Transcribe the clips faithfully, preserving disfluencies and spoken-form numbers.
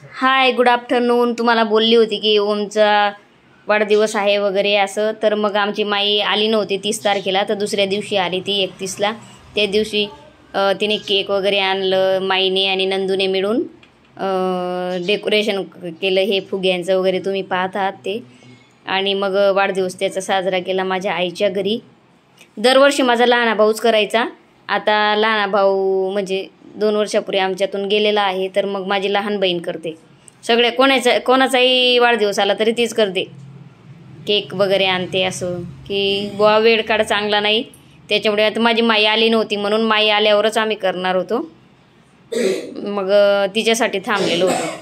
Hi good afternoon. तुम्हाला बोलली होती की ओमचा वाढदिवस आहे वगैरे असं, तर मग आमची माई आली नव्हती तीस तारखेला, तर दुसऱ्या दिवशी आली ती एकतीसला. त्या दिवशी तिने केक वगैरे आणलं माईने आणि नंदूने मिळून डेकोरेशन केलं, हे फुग्यांचं वगैरे तुम्ही पाहत आहात ते. आणि मग वाढदिवस त्याचा साजरा केला माझ्या आईच्या घरी. दरवर्षी माझा लहाना भाऊच करायचा. आता लहाना भाऊ म्हणजे दोन वर्षापूर्वी आमच्यातून गेलेला आहे, तर मग माझी लहान बहीण करते. सगळे कोणाचा कोणाचाही वाढदिवस आला तरी तीच करते, केक वगैरे आणते. असं की बुवा वेळ काढ चांगला नाही, त्याच्यामुळे आता माझी माई आली नव्हती म्हणून माई आल्यावरच आम्ही करणार होतो. मग तिच्यासाठी थांबलेलो होतो.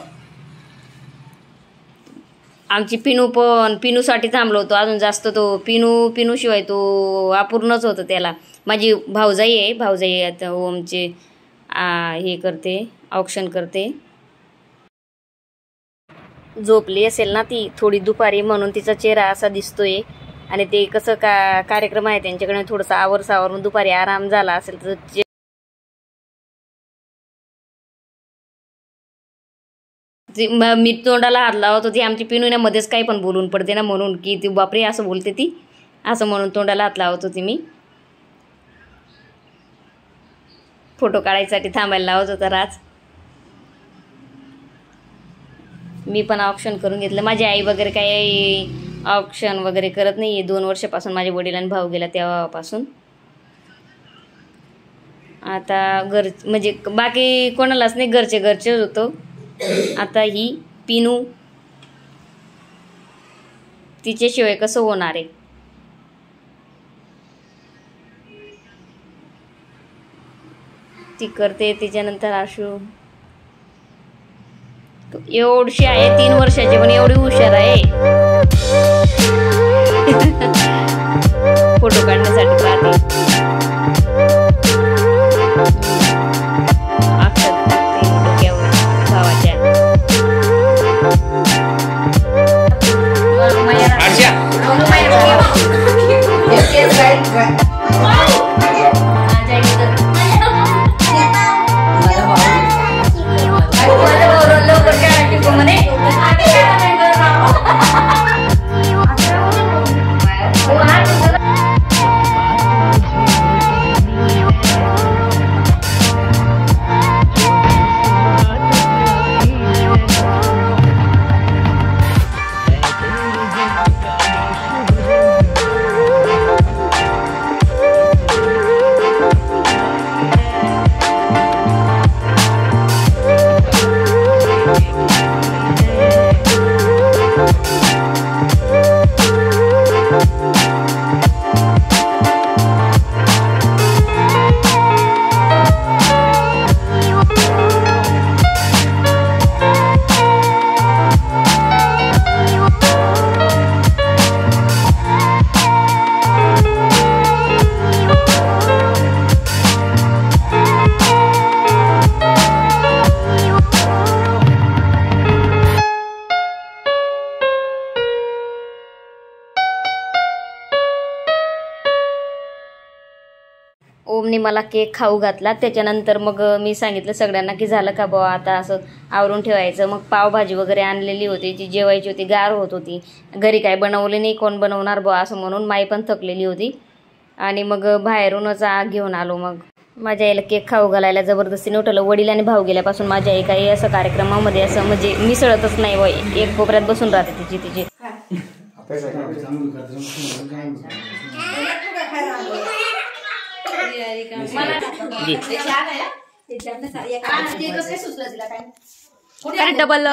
आमची पिनू पण पिनूसाठी थांबलो होतो अजून जास्त. तो पिनू पिनूशिवाय तो अपूर्णच होतं त्याला. माझी भाऊजाई आहे, भाऊजाई आता ओमचे हे करते, ऑक्शन करते. झोपली असेल ना ती थोडी दुपारी, म्हणून तिचा चेहरा असा दिसतोय. आणि ते कसं का कार्यक्रम आहे त्यांच्याकडे, थोडंसं आवर सावरून दुपारी आराम झाला असेल तर मी तोंडाला हात लावत होती. आमची पिनूने मध्येच काही पण बोलून पडते ना, म्हणून की ती बापरे असं बोलते ती, असं म्हणून तोंडाला हात लावत होती मी. फोटो काढायसाठी थांबायला लावत होता राज. मी पण ऑप्शन करून घेतलं. माझी आई वगैरे काही ऑप्शन वगैरे करत नाही आहे दोन वर्षापासून. माझे वडील आणि भाऊ गेला तेव्हापासून. आता घर म्हणजे बाकी कोणालाच नाही, घरचे घरचेच होतो. आता ही पिनू, तिच्याशिवाय कसं होणार आहे. ती करते. तिच्यानंतर आशू एवढी आहे, तीन वर्षाची पण एवढी हुशार आहे. फोटो काढण्यासाठी पाहते. ओमने मला केक खाऊ घातला. त्याच्यानंतर मग मी सांगितलं सगळ्यांना की झालं का बुवा आता असं आवरून ठेवायचं. मग पावभाजी वगैरे आणलेली होती, जी जेवायची होती, गार होत होती. घरी काय बनवले नाही, कोण बनवणार बुवा असं म्हणून माई पण थकलेली होती. आणि मग बाहेरूनच आग घेऊन आलो. मग माझ्या आईला केक खाऊ घालायला जबरदस्तीने उठवलं. वडील आणि भाऊ गेल्यापासून माझ्या आई काही असं कार्यक्रमामध्ये असं म्हणजे मिसळतच नाही व एक कोपऱ्यात बसून राहते तिची तिची डबल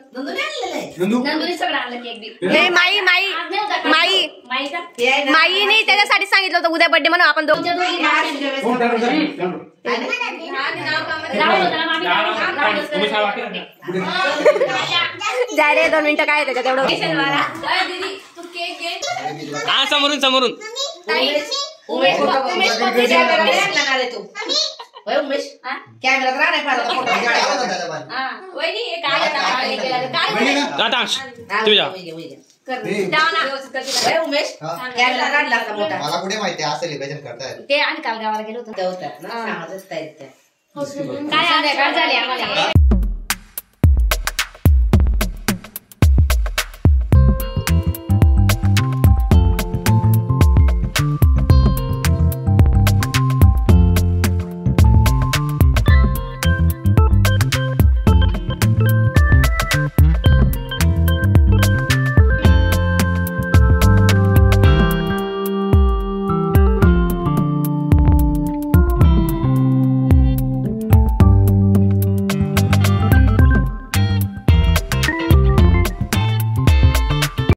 माई माई माई माईने त्याच्यासाठी सांगितलं होतं उद्या बर्थडे म्हणून आपण दोघं जाय रे दोन मिनिटं काय त्याच्यात तेवढं समोरून समोरून मला कुठे माहिती असं लिखायचं करताय ते आणि काल गावाला गेलो होतो काय झाले आम्हाला